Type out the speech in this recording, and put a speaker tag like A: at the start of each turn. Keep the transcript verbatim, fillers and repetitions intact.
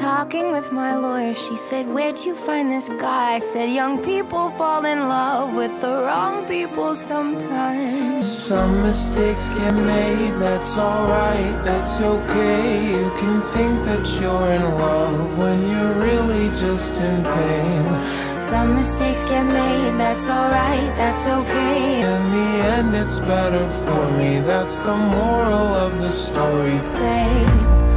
A: talking with my lawyer. She said, where'd you find this guy? I said, young people fall in love with the wrong people sometimes.
B: Some mistakes get made, that's alright, that's okay. You can think that you're in love when you're really just in pain.
A: Some mistakes get made, that's alright, that's okay.
B: In the end it's better for me, that's the moral of the story,
A: Babe,